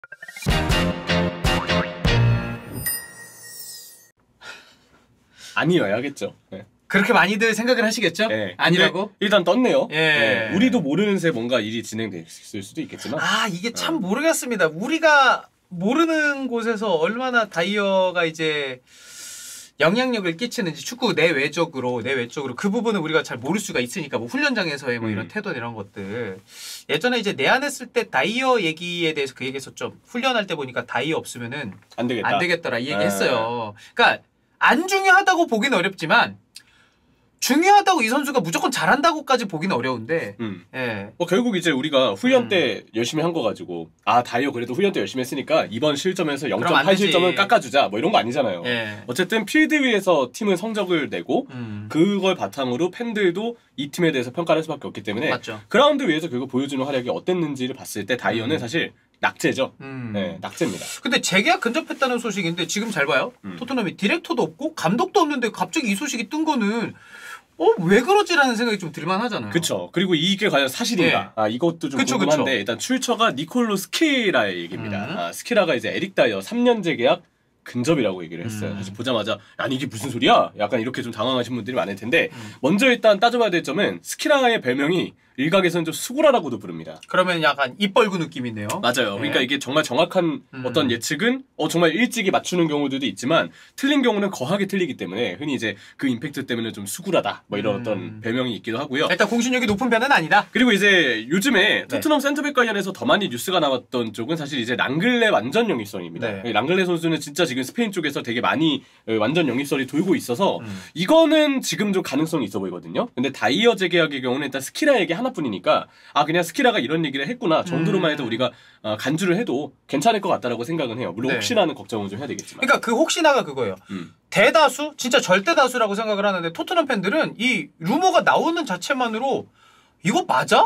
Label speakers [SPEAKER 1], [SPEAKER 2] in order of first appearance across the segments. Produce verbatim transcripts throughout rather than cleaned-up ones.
[SPEAKER 1] 아니어야겠죠. 네.
[SPEAKER 2] 그렇게 많이들 생각을 하시겠죠?
[SPEAKER 1] 네.
[SPEAKER 2] 아니라고?
[SPEAKER 1] 일단 떴네요.
[SPEAKER 2] 예.
[SPEAKER 1] 네. 우리도 모르는 새 뭔가 일이 진행됐을 수도 있겠지만.
[SPEAKER 2] 아, 이게 참
[SPEAKER 1] 어.
[SPEAKER 2] 모르겠습니다. 우리가 모르는 곳에서 얼마나 다이어가 이제 영향력을 끼치는지, 축구 내외적으로 내외적으로 그 부분은 우리가 잘 모를 수가 있으니까, 뭐 훈련장에서의 뭐
[SPEAKER 1] 음.
[SPEAKER 2] 이런 태도 이런 것들. 예전에 이제 내한했을 때 다이어 얘기에 대해서 그 얘기했었죠. 훈련할 때 보니까 다이어 없으면은
[SPEAKER 1] 안 되겠다.
[SPEAKER 2] 안 되겠더라 이 얘기했어요. 그러니까 안 중요하다고 보기는 어렵지만 중요하다고 이 선수가 무조건 잘한다고까지 보기는 어려운데.
[SPEAKER 1] 음.
[SPEAKER 2] 예.
[SPEAKER 1] 뭐 결국 이제 우리가 훈련
[SPEAKER 2] 음.
[SPEAKER 1] 때 열심히 한 거 가지고 아 다이어 그래도 훈련 때 열심히 했으니까 이번 실점에서
[SPEAKER 2] 그럼 안
[SPEAKER 1] 영 점 팔
[SPEAKER 2] 되지.
[SPEAKER 1] 실점은 깎아주자 뭐 이런 거 아니잖아요.
[SPEAKER 2] 예.
[SPEAKER 1] 어쨌든 필드 위에서 팀은 성적을 내고
[SPEAKER 2] 음.
[SPEAKER 1] 그걸 바탕으로 팬들도 이 팀에 대해서 평가를 할 수밖에 없기 때문에
[SPEAKER 2] 맞죠.
[SPEAKER 1] 그라운드 위에서 결국 보여주는 활약이 어땠는지를 봤을 때 다이어는
[SPEAKER 2] 음.
[SPEAKER 1] 사실 낙제죠.
[SPEAKER 2] 음.
[SPEAKER 1] 네, 낙제입니다.
[SPEAKER 2] 근데 재계약 근접했다는 소식인데 지금 잘 봐요.
[SPEAKER 1] 음.
[SPEAKER 2] 토트넘이 디렉터도 없고 감독도 없는데 갑자기 이 소식이 뜬 거는 어, 왜 그러지라는 생각이 좀 들만 하잖아요.
[SPEAKER 1] 그쵸. 그리고 이게 과연 사실인가?
[SPEAKER 2] 예.
[SPEAKER 1] 아, 이것도 좀
[SPEAKER 2] 그쵸,
[SPEAKER 1] 궁금한데
[SPEAKER 2] 그쵸.
[SPEAKER 1] 일단 출처가 니콜로 스키라의 얘기입니다.
[SPEAKER 2] 음.
[SPEAKER 1] 아, 스키라가 이제 에릭 다이어 삼 년 재계약 근접이라고 얘기를 했어요.
[SPEAKER 2] 음.
[SPEAKER 1] 사실 보자마자 아니 이게 무슨 소리야? 약간 이렇게 좀 당황하신 분들이 많을 텐데
[SPEAKER 2] 음.
[SPEAKER 1] 먼저 일단 따져봐야 될 점은 스키라의 별명이 일각에서는 좀 수구라라고도 부릅니다.
[SPEAKER 2] 그러면 약간 입 벌구 느낌이네요.
[SPEAKER 1] 맞아요. 그러니까
[SPEAKER 2] 예.
[SPEAKER 1] 이게 정말 정확한
[SPEAKER 2] 음.
[SPEAKER 1] 어떤 예측은 어 정말 일찍이 맞추는 경우들도 있지만 틀린 경우는 거하게 틀리기 때문에 흔히 이제 그 임팩트 때문에 좀 수구라다 뭐 이런
[SPEAKER 2] 음.
[SPEAKER 1] 어떤 별명이 있기도 하고요.
[SPEAKER 2] 일단 공신력이 높은 편은 아니다.
[SPEAKER 1] 그리고 이제 요즘에
[SPEAKER 2] 네.
[SPEAKER 1] 토트넘 센터백 관련해서 더 많이 뉴스가 나왔던 쪽은 사실 이제 랑글레 완전 영입설입니다.
[SPEAKER 2] 네.
[SPEAKER 1] 랑글레 선수는 진짜 지금 스페인 쪽에서 되게 많이 완전 영입설이 돌고 있어서
[SPEAKER 2] 음.
[SPEAKER 1] 이거는 지금 좀 가능성이 있어 보이거든요. 근데 다이어 재계약의 경우는 일단 스키라 얘기 하나뿐이니까 아 그냥 스키라가 이런 얘기를 했구나 정도로만 해도
[SPEAKER 2] 음.
[SPEAKER 1] 우리가 어, 간주를 해도 괜찮을 것 같다라고 생각은 해요. 물론
[SPEAKER 2] 네.
[SPEAKER 1] 혹시라는 걱정은 좀 해야 되겠지만.
[SPEAKER 2] 그러니까 그 혹시나가 그거예요.
[SPEAKER 1] 음.
[SPEAKER 2] 대다수, 진짜 절대 다수라고 생각을 하는데 토트넘 팬들은 이 루머가 나오는 자체만으로 이거 맞아?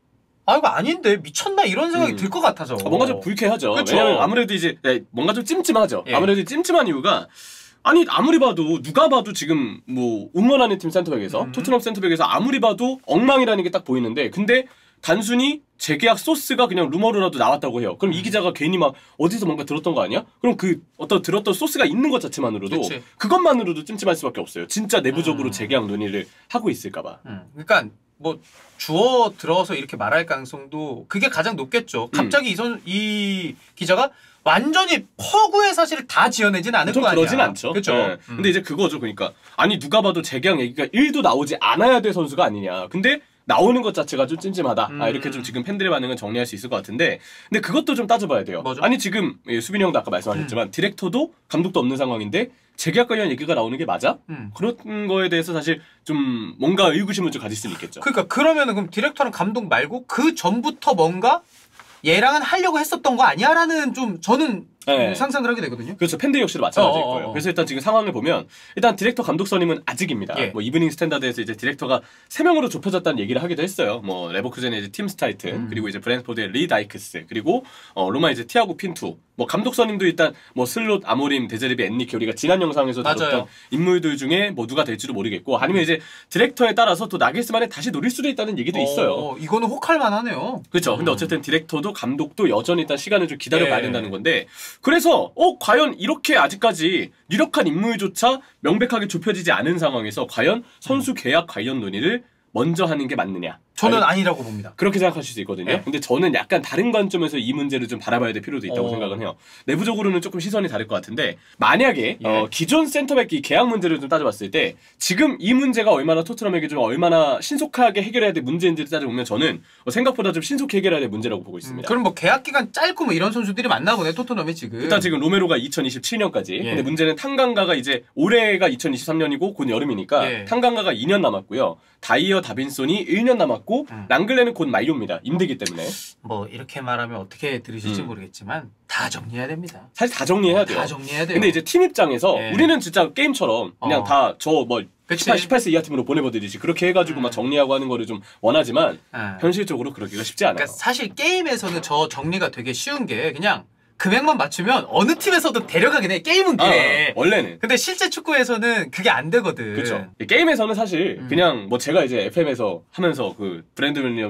[SPEAKER 2] 아 이거 아닌데 미쳤나 이런 생각이
[SPEAKER 1] 음.
[SPEAKER 2] 들 것 같아서.
[SPEAKER 1] 아, 뭔가 좀 불쾌하죠.
[SPEAKER 2] 그쵸.
[SPEAKER 1] 왜냐면 아무래도 이제 네, 뭔가 좀 찜찜하죠.
[SPEAKER 2] 예.
[SPEAKER 1] 아무래도 찜찜한 이유가 아니 아무리 봐도 누가 봐도 지금 뭐 응원하는 팀 센터백에서
[SPEAKER 2] 음.
[SPEAKER 1] 토트넘 센터백에서 아무리 봐도 엉망이라는 게 딱 보이는데 근데 단순히 재계약 소스가 그냥 루머로라도 나왔다고 해요. 그럼 이 기자가 괜히 막 어디서 뭔가 들었던 거 아니야? 그럼 그 어떤 들었던 소스가 있는 것 자체만으로도
[SPEAKER 2] 그치.
[SPEAKER 1] 그것만으로도 찜찜할 수밖에 없어요. 진짜 내부적으로
[SPEAKER 2] 음.
[SPEAKER 1] 재계약 논의를 하고 있을까봐.
[SPEAKER 2] 음. 그러니까 뭐 주어 들어서 이렇게 말할 가능성도 그게 가장 높겠죠. 갑자기 이, 선, 이 기자가 완전히 허구의 사실을 다 지어내진 않을 거 아니야.
[SPEAKER 1] 그러진 않죠.
[SPEAKER 2] 그렇죠.
[SPEAKER 1] 네.
[SPEAKER 2] 음.
[SPEAKER 1] 근데 이제 그거죠. 그러니까 아니 누가 봐도 재계약 얘기가 일도 나오지 않아야 될 선수가 아니냐. 근데 나오는 것 자체가 좀 찜찜하다.
[SPEAKER 2] 음.
[SPEAKER 1] 아, 이렇게 좀 지금 팬들의 반응은 정리할 수 있을 것 같은데 근데 그것도 좀 따져봐야 돼요.
[SPEAKER 2] 뭐죠?
[SPEAKER 1] 아니 지금 예, 수빈이 형도 아까 말씀하셨지만
[SPEAKER 2] 음.
[SPEAKER 1] 디렉터도 감독도 없는 상황인데 재계약 관련 얘기가 나오는 게 맞아?
[SPEAKER 2] 음.
[SPEAKER 1] 그런 거에 대해서 사실 좀 뭔가 의구심을 좀 가질 수는 있겠죠.
[SPEAKER 2] 그러니까 그러면은 그럼 디렉터랑 감독 말고 그 전부터 뭔가 얘랑은 하려고 했었던 거 아니야라는 좀 저는
[SPEAKER 1] 네.
[SPEAKER 2] 상상을 하게 되거든요.
[SPEAKER 1] 그렇죠. 팬들 역시도 마찬가지일
[SPEAKER 2] 어어어.
[SPEAKER 1] 거예요. 그래서 일단 지금 상황을 보면 일단 디렉터 감독 선임은 아직입니다.
[SPEAKER 2] 예.
[SPEAKER 1] 뭐 이브닝 스탠다드에서 이제 디렉터가 세 명으로 좁혀졌다는 얘기를 하기도 했어요. 뭐 레버쿠젠의 이제 팀 스타이튼
[SPEAKER 2] 음.
[SPEAKER 1] 그리고 이제 브랜포드의 리 다이크스 그리고 어, 로마 이제 티아고 핀투 뭐 감독 선임도 일단 뭐 슬롯 아모림 데제르비 엔리케 우리가 지난 영상에서 다뤘던
[SPEAKER 2] 맞아요.
[SPEAKER 1] 인물들 중에 뭐 누가 될지도 모르겠고 아니면 이제 디렉터에 따라서 또 나겔스만에 다시 노릴 수도 있다는 얘기도 있어요.
[SPEAKER 2] 어, 이거는 혹할만 하네요.
[SPEAKER 1] 그렇죠. 근데
[SPEAKER 2] 음.
[SPEAKER 1] 어쨌든 디렉터도 감독도 여전히 일단 시간을 좀 기다려봐야
[SPEAKER 2] 예.
[SPEAKER 1] 된다는 건데 그래서 어 과연 이렇게 아직까지 유력한 인물조차 명백하게 좁혀지지 않은 상황에서 과연 선수 계약 관련 논의를 먼저 하는 게 맞느냐?
[SPEAKER 2] 저는
[SPEAKER 1] 아니,
[SPEAKER 2] 아니라고 봅니다.
[SPEAKER 1] 그렇게 생각하실 수 있거든요.
[SPEAKER 2] 네.
[SPEAKER 1] 근데 저는 약간 다른 관점에서 이 문제를 좀 바라봐야 될 필요도 있다고
[SPEAKER 2] 어.
[SPEAKER 1] 생각은 해요. 내부적으로는 조금 시선이 다를 것 같은데 만약에
[SPEAKER 2] 예.
[SPEAKER 1] 어, 기존 센터백이 계약 문제를 좀 따져봤을 때 지금 이 문제가 얼마나 토트넘에게 좀 얼마나 신속하게 해결해야 될 문제인지를 따져보면 저는 어, 생각보다 좀 신속히 해결해야 될 문제라고 보고
[SPEAKER 2] 음,
[SPEAKER 1] 있습니다.
[SPEAKER 2] 그럼 뭐 계약 기간 짧고 뭐 이런 선수들이 많나 보네 토트넘이 지금.
[SPEAKER 1] 일단 지금 로메로가 이천이십칠 년까지.
[SPEAKER 2] 예.
[SPEAKER 1] 근데 문제는 탕강가가 이제 올해가 이천이십삼 년이고 곧 여름이니까
[SPEAKER 2] 예.
[SPEAKER 1] 탕강가가 이 년 남았고요. 다이어 다빈손이 일 년 남았고
[SPEAKER 2] 음.
[SPEAKER 1] 랑글레는 곧 만료입니다. 임대기 때문에.
[SPEAKER 2] 뭐 이렇게 말하면 어떻게 들으실지
[SPEAKER 1] 음.
[SPEAKER 2] 모르겠지만 다 정리해야 됩니다.
[SPEAKER 1] 사실 다 정리해야 돼요.
[SPEAKER 2] 다 정리해야 돼요.
[SPEAKER 1] 근데 이제 팀 입장에서
[SPEAKER 2] 예.
[SPEAKER 1] 우리는 진짜 게임처럼 그냥
[SPEAKER 2] 어.
[SPEAKER 1] 다 저 뭐
[SPEAKER 2] 그치.
[SPEAKER 1] 십팔, 십팔 세 이하 팀으로 보내버리듯이 그렇게 해가지고
[SPEAKER 2] 음.
[SPEAKER 1] 막 정리하고 하는 거를 좀 원하지만
[SPEAKER 2] 아.
[SPEAKER 1] 현실적으로 그러기가 쉽지 않아요.
[SPEAKER 2] 그러니까 사실 게임에서는 저 정리가 되게 쉬운 게 그냥 금액만 맞추면 어느 팀에서도 데려가긴 해. 게임은
[SPEAKER 1] 아,
[SPEAKER 2] 그래.
[SPEAKER 1] 원래는.
[SPEAKER 2] 근데 실제 축구에서는 그게 안 되거든.
[SPEAKER 1] 그렇죠. 게임에서는 사실
[SPEAKER 2] 음.
[SPEAKER 1] 그냥 뭐 제가 이제 에프엠에서 하면서 그 브랜드 윌리엄스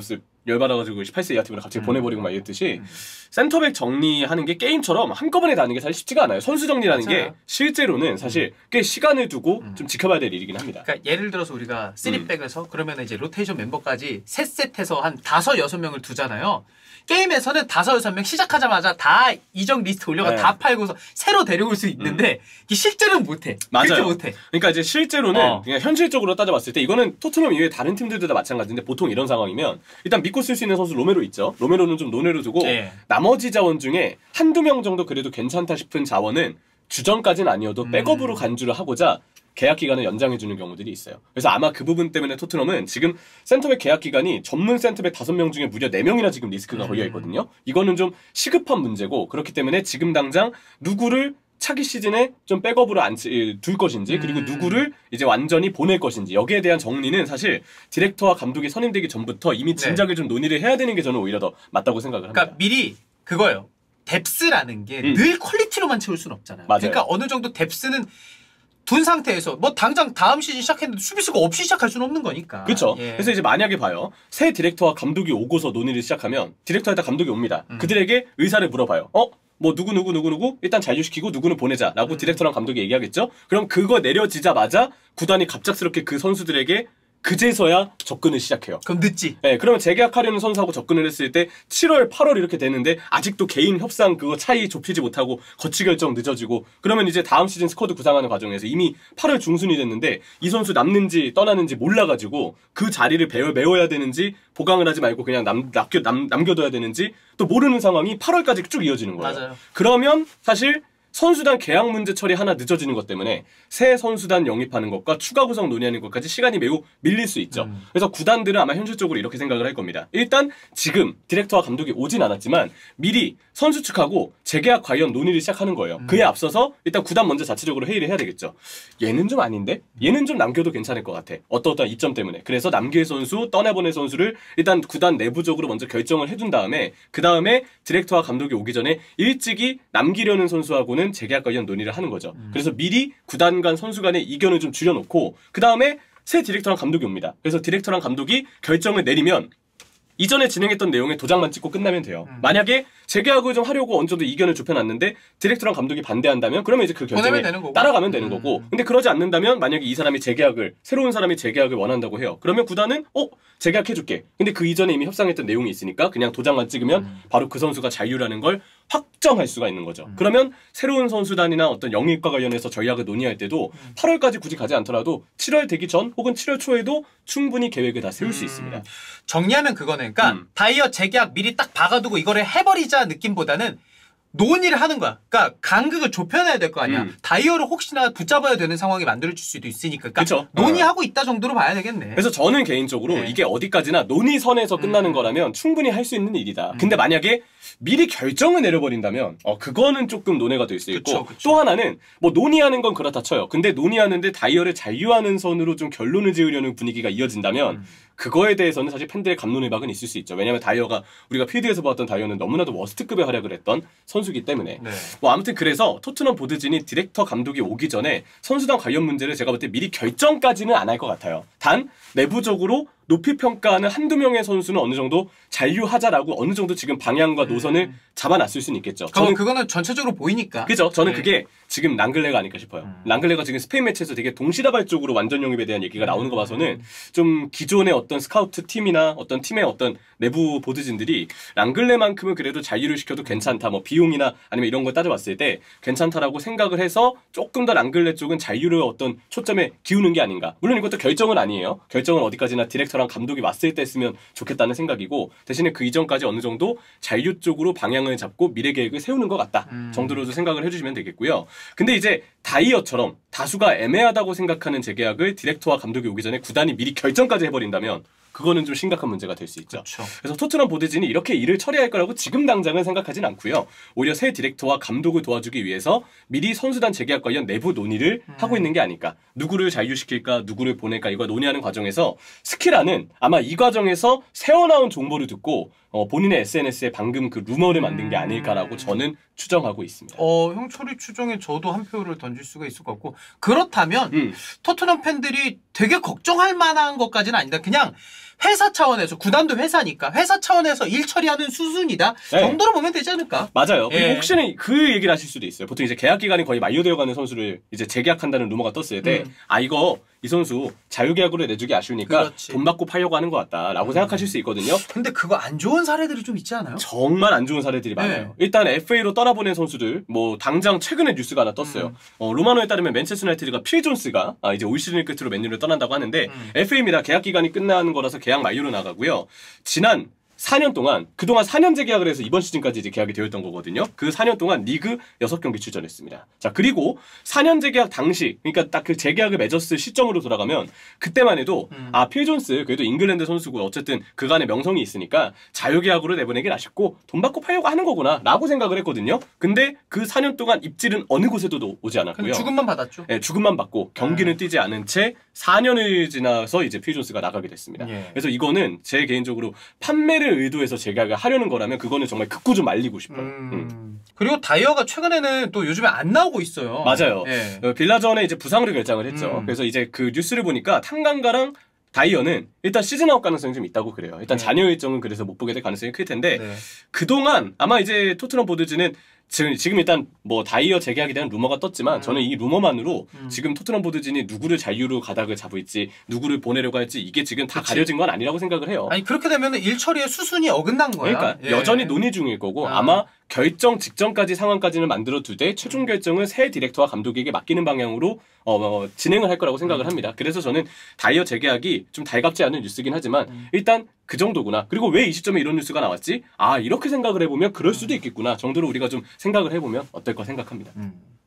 [SPEAKER 1] 열받아가지고 십팔 세 이하 팀으로 갑자기
[SPEAKER 2] 음.
[SPEAKER 1] 보내버리고 막 이랬듯이
[SPEAKER 2] 음.
[SPEAKER 1] 센터백 정리하는 게 게임처럼 한꺼번에 다는 게 사실 쉽지가 않아요. 선수 정리라는
[SPEAKER 2] 맞아요.
[SPEAKER 1] 게 실제로는 사실 꽤 시간을 두고
[SPEAKER 2] 음.
[SPEAKER 1] 좀 지켜봐야 될 일이긴 합니다.
[SPEAKER 2] 그러니까 예를 들어서 우리가 쓰리백에서 그러면 이제 로테이션 멤버까지 세 세트에서 한 다섯 여섯 명을 두잖아요. 게임에서는 다섯 여섯 명 시작하자마자 다 이적 리스트 올려가
[SPEAKER 1] 네.
[SPEAKER 2] 다 팔고서 새로 데려올 수 있는데 이게 실제로는 못해.
[SPEAKER 1] 맞아요.
[SPEAKER 2] 그렇게 못해.
[SPEAKER 1] 그러니까 이제 실제로는
[SPEAKER 2] 어.
[SPEAKER 1] 그냥 현실적으로 따져봤을 때 이거는 토트넘 이외에 다른 팀들도 다 마찬가지인데 보통 이런 상황이면 일단 믿고 쓸 수 있는 선수 로메로 있죠. 로메로는 좀 논외로 두고
[SPEAKER 2] 네.
[SPEAKER 1] 나머지 자원 중에 한두 명 정도 그래도 괜찮다 싶은 자원은 주전까지는 아니어도
[SPEAKER 2] 음.
[SPEAKER 1] 백업으로 간주를 하고자 계약 기간을 연장해주는 경우들이 있어요. 그래서 아마 그 부분 때문에 토트넘은 지금 센터백 계약 기간이 전문 센터백 다섯 명 중에 무려 네 명이나 지금 리스크가
[SPEAKER 2] 음.
[SPEAKER 1] 걸려 있거든요. 이거는 좀 시급한 문제고 그렇기 때문에 지금 당장 누구를 차기 시즌에 좀 백업으로 안 둘 것인지 그리고
[SPEAKER 2] 음.
[SPEAKER 1] 누구를 이제 완전히 보낼 것인지 여기에 대한 정리는 사실 디렉터와 감독이 선임되기 전부터 이미 진작에 좀 논의를 해야 되는 게 저는 오히려 더 맞다고 생각을 합니다.
[SPEAKER 2] 그러니까 미리 그거예요. 뎁스라는 게 늘
[SPEAKER 1] 음.
[SPEAKER 2] 퀄리티로만 채울 수는 없잖아요.
[SPEAKER 1] 맞아요.
[SPEAKER 2] 그러니까 어느 정도 뎁스는 둔 상태에서 뭐 당장 다음 시즌 시작했는데 수비수가 없이 시작할 수는 없는 거니까.
[SPEAKER 1] 그렇죠.
[SPEAKER 2] 예.
[SPEAKER 1] 그래서 이제 만약에 봐요. 새 디렉터와 감독이 오고서 논의를 시작하면 디렉터에다 감독이 옵니다.
[SPEAKER 2] 음.
[SPEAKER 1] 그들에게 의사를 물어봐요. 어? 뭐 누구 누구 누구 누구 일단 잔류시키고 누구는 보내자라고
[SPEAKER 2] 음.
[SPEAKER 1] 디렉터랑 감독이 얘기하겠죠. 그럼 그거 내려지자마자 구단이 갑작스럽게 그 선수들에게 그제서야 접근을 시작해요.
[SPEAKER 2] 그럼 늦지.
[SPEAKER 1] 네, 그러면 재계약하려는 선수하고 접근을 했을 때 칠월, 팔월 이렇게 되는데 아직도 개인 협상 그거 차이 좁히지 못하고 거치 결정 늦어지고 그러면 이제 다음 시즌 스쿼드 구상하는 과정에서 이미 팔월 중순이 됐는데 이 선수 남는지 떠나는지 몰라가지고 그 자리를 배워, 메워야 되는지 보강을 하지 말고 그냥 남, 남겨, 남, 남겨둬야 되는지 또 모르는 상황이 팔월까지 쭉 이어지는 거예요.
[SPEAKER 2] 맞아요.
[SPEAKER 1] 그러면 사실 선수단 계약 문제 처리 하나 늦어지는 것 때문에 새 선수단 영입하는 것과 추가 구성 논의하는 것까지 시간이 매우 밀릴 수 있죠.
[SPEAKER 2] 음.
[SPEAKER 1] 그래서 구단들은 아마 현실적으로 이렇게 생각을 할 겁니다. 일단 지금 디렉터와 감독이 오진 않았지만 미리 선수 측하고 재계약 관련 논의를 시작하는 거예요.
[SPEAKER 2] 음.
[SPEAKER 1] 그에 앞서서 일단 구단 먼저 자체적으로 회의를 해야 되겠죠. 얘는 좀 아닌데? 얘는 좀 남겨도 괜찮을 것 같아. 어떠어떠한 이점 때문에. 그래서 남길 선수, 떠나보낼 선수를 일단 구단 내부적으로 먼저 결정을 해둔 다음에 그 다음에 디렉터와 감독이 오기 전에 일찍이 남기려는 선수하고는 재계약 관련 논의를 하는 거죠.
[SPEAKER 2] 음.
[SPEAKER 1] 그래서 미리 구단 간 선수 간의 이견을 좀 줄여놓고 그 다음에 새 디렉터랑 감독이 옵니다. 그래서 디렉터랑 감독이 결정을 내리면 이전에 진행했던 내용에 도장만 찍고 끝나면 돼요.
[SPEAKER 2] 음.
[SPEAKER 1] 만약에 재계약을 좀 하려고 어느 정도 이견을 좁혀놨는데 디렉터랑 감독이 반대한다면 그러면 이제 그 결정에
[SPEAKER 2] 보내면 되는 거고.
[SPEAKER 1] 따라가면 되는
[SPEAKER 2] 음.
[SPEAKER 1] 거고 근데 그러지 않는다면 만약에 이 사람이 재계약을 새로운 사람이 재계약을 원한다고 해요. 그러면 구단은 어? 재계약해줄게. 근데 그 이전에 이미 협상했던 내용이 있으니까 그냥 도장만 찍으면
[SPEAKER 2] 음.
[SPEAKER 1] 바로 그 선수가 자유라는 걸 확정할 수가 있는 거죠.
[SPEAKER 2] 음.
[SPEAKER 1] 그러면 새로운 선수단이나 어떤 영입과 관련해서 전략을 논의할 때도
[SPEAKER 2] 음.
[SPEAKER 1] 팔월까지 굳이 가지 않더라도 칠월 되기 전 혹은 칠월 초에도 충분히 계획을 다 세울 수
[SPEAKER 2] 음.
[SPEAKER 1] 있습니다.
[SPEAKER 2] 정리하면 그거네. 그러니까
[SPEAKER 1] 음.
[SPEAKER 2] 다이어 재계약 미리 딱 박아두고 이거를 해버리자 느낌보다는 논의를 하는 거야. 그러니까 간극을 좁혀놔야 될 거 아니야.
[SPEAKER 1] 음.
[SPEAKER 2] 다이어를 혹시나 붙잡아야 되는 상황이 만들어질 수도 있으니까. 그러니까
[SPEAKER 1] 그쵸.
[SPEAKER 2] 논의하고 있다 정도로 봐야 되겠네.
[SPEAKER 1] 그래서 저는 개인적으로
[SPEAKER 2] 네.
[SPEAKER 1] 이게 어디까지나 논의선에서 끝나는
[SPEAKER 2] 음.
[SPEAKER 1] 거라면 충분히 할 수 있는 일이다.
[SPEAKER 2] 음.
[SPEAKER 1] 근데 만약에 미리 결정을 내려버린다면 어 그거는 조금 논의가 될 수 있고
[SPEAKER 2] 그쵸, 그쵸.
[SPEAKER 1] 또 하나는 뭐 논의하는 건 그렇다 쳐요. 근데 논의하는데 다이어를 자유하는 선으로 좀 결론을 지으려는 분위기가 이어진다면
[SPEAKER 2] 음.
[SPEAKER 1] 그거에 대해서는 사실 팬들의 감론을박은 있을 수 있죠. 왜냐하면 다이어가 우리가 필드에서 봤던 다이어는 너무나도 워스트급의 활약을 했던 선수이기 때문에
[SPEAKER 2] 네.
[SPEAKER 1] 뭐 아무튼 그래서 토트넘 보드진이 디렉터 감독이 오기 전에 선수단 관련 문제를 제가 볼 때 미리 결정까지는 안 할 것 같아요. 단 내부적으로 높이 평가하는 한두 명의 선수는 어느 정도 잔류하자라고 어느 정도 지금 방향과 노선을
[SPEAKER 2] 음.
[SPEAKER 1] 잡아놨을 수는 있겠죠.
[SPEAKER 2] 저는 그거는 전체적으로 보이니까.
[SPEAKER 1] 그죠? 저는
[SPEAKER 2] 네.
[SPEAKER 1] 그게 지금 랑글레가 아닐까 싶어요.
[SPEAKER 2] 음.
[SPEAKER 1] 랑글레가 지금 스페인 매치에서 되게 동시다발적으로 완전 영입에 대한 얘기가 나오는 거 봐서는 좀 기존의 어떤 스카우트 팀이나 어떤 팀의 어떤 내부 보드진들이 랑글레만큼은 그래도 잔류를 시켜도 괜찮다. 뭐 비용이나 아니면 이런 거 따져봤을 때 괜찮다라고 생각을 해서 조금 더 랑글레 쪽은 잔류를 어떤 초점에 기우는 게 아닌가. 물론 이것도 결정은 아니에요. 결정은 어디까지나 디렉터랑 감독이 왔을 때 했으면 좋겠다는 생각이고 대신에 그 이전까지 어느 정도 잔류 쪽으로 방향을 잡고 미래 계획을 세우는 것 같다
[SPEAKER 2] 음.
[SPEAKER 1] 정도로도 생각을 해주시면 되겠고요. 근데 이제 다이어처럼 다수가 애매하다고 생각하는 재계약을 디렉터와 감독이 오기 전에 구단이 미리 결정까지 해버린다면 그거는 좀 심각한 문제가 될 수 있죠.
[SPEAKER 2] 그렇죠.
[SPEAKER 1] 그래서 토트넘 보드진이 이렇게 일을 처리할 거라고 지금 당장은 생각하진 않고요. 오히려 새 디렉터와 감독을 도와주기 위해서 미리 선수단 재계약 관련 내부 논의를
[SPEAKER 2] 음.
[SPEAKER 1] 하고 있는 게 아닐까. 누구를 잔류시킬까 누구를 보낼까 이거 논의하는 과정에서 스키라는 아마 이 과정에서 새어나온 정보를 듣고 어, 본인의 에스엔에스에 방금 그 루머를 만든 게 아닐까라고 저는 추정하고 있습니다.
[SPEAKER 2] 어, 형철이 추정에 저도 한 표를 던질 수가 있을 것 같고 그렇다면
[SPEAKER 1] 음.
[SPEAKER 2] 토트넘 팬들이 되게 걱정할 만한 것까지는 아니다. 그냥 회사 차원에서 구단도 회사니까 회사 차원에서 일 처리하는 수순이다
[SPEAKER 1] 네.
[SPEAKER 2] 정도로 보면 되지 않을까?
[SPEAKER 1] 맞아요. 그리고
[SPEAKER 2] 예.
[SPEAKER 1] 혹시는 그 얘기를 하실 수도 있어요. 보통 이제 계약 기간이 거의 만료되어가는 선수를 이제 재계약한다는 루머가 떴을 때,
[SPEAKER 2] 음.
[SPEAKER 1] 아 이거 이 선수 자유계약으로 내주기 아쉬우니까
[SPEAKER 2] 그렇지.
[SPEAKER 1] 돈 받고 팔려고 하는 것 같다라고
[SPEAKER 2] 음.
[SPEAKER 1] 생각하실 수 있거든요.
[SPEAKER 2] 근데 그거 안 좋은 사례들이 좀 있지 않아요?
[SPEAKER 1] 정말 안 좋은 사례들이 많아요.
[SPEAKER 2] 네.
[SPEAKER 1] 일단 에프에이로 떠나보낸 선수들, 뭐 당장 최근에 뉴스가 하나 떴어요.
[SPEAKER 2] 음.
[SPEAKER 1] 어, 로마노에 따르면 맨체스터 유나이티드가 필 존스가 아, 이제 올 시즌을 끝으로 맨유를 떠난다고 하는데
[SPEAKER 2] 음.
[SPEAKER 1] 에프에이입니다. 계약 기간이 끝나는 거라서 계약 만료로 나가고요. 지난 사 년 동안 그동안 사 년제 계약을 해서 이번 시즌까지 이제 계약이 되어 있던 거거든요. 그 사 년 동안 리그 여섯 경기 출전했습니다. 자, 그리고 사 년제 계약 당시, 그러니까 딱 그 재계약을 맺었을 시점으로 돌아가면 그때만 해도
[SPEAKER 2] 음.
[SPEAKER 1] 아, 필 존스 그래도 잉글랜드 선수고 어쨌든 그간의 명성이 있으니까 자유계약으로 내보내긴 아쉽고 돈 받고 팔려고 하는 거구나라고 생각을 했거든요. 근데 그 사 년 동안 입질은 어느 곳에도 오지 않았고요.
[SPEAKER 2] 근데 죽음만 받았죠.
[SPEAKER 1] 네, 죽음만 받고 경기는
[SPEAKER 2] 음.
[SPEAKER 1] 뛰지 않은 채 사 년을 지나서 이제 필 존스가 나가게 됐습니다.
[SPEAKER 2] 예.
[SPEAKER 1] 그래서 이거는 제 개인적으로 판매를 의도해서 재계약을 하려는 거라면 그거는 정말 극구 좀 말리고 싶어요.
[SPEAKER 2] 음.
[SPEAKER 1] 음.
[SPEAKER 2] 그리고 다이어가 최근에는 또 요즘에 안 나오고 있어요.
[SPEAKER 1] 맞아요.
[SPEAKER 2] 예.
[SPEAKER 1] 어, 빌라전에 이제 부상으로 결장을 했죠.
[SPEAKER 2] 음.
[SPEAKER 1] 그래서 이제 그 뉴스를 보니까 탕강가랑 다이어는 일단 시즌 아웃 가능성이 좀 있다고 그래요. 일단
[SPEAKER 2] 네.
[SPEAKER 1] 잔여 일정은 그래서 못 보게 될 가능성이 클 텐데
[SPEAKER 2] 네.
[SPEAKER 1] 그동안 아마 이제 토트넘 보드즈는 지금, 지금 일단 뭐 다이어 재계약에 대한 루머가 떴지만
[SPEAKER 2] 음.
[SPEAKER 1] 저는 이 루머만으로
[SPEAKER 2] 음.
[SPEAKER 1] 지금 토트넘 보드진이 누구를 잔류로 가닥을 잡을지 누구를 보내려고 할지 이게 지금 다
[SPEAKER 2] 그치.
[SPEAKER 1] 가려진 건 아니라고 생각을 해요.
[SPEAKER 2] 아니 그렇게 되면 일 처리의 수순이 어긋난 거야.
[SPEAKER 1] 그러니까
[SPEAKER 2] 예.
[SPEAKER 1] 여전히 논의 중일 거고
[SPEAKER 2] 아.
[SPEAKER 1] 아마 결정 직전까지 상황까지는 만들어 두되 최종 결정은 새 디렉터와 감독에게 맡기는 방향으로 어, 어, 진행을 할 거라고 생각을
[SPEAKER 2] 음.
[SPEAKER 1] 합니다. 그래서 저는 다이어 재계약이 좀 달갑지 않은 뉴스긴 하지만
[SPEAKER 2] 음.
[SPEAKER 1] 일단 그 정도구나. 그리고 왜 이 시점에 이런 뉴스가 나왔지? 아 이렇게 생각을 해보면 그럴 수도 있겠구나 정도로 우리가 좀 생각을 해보면 어떨까 생각합니다.
[SPEAKER 2] 음.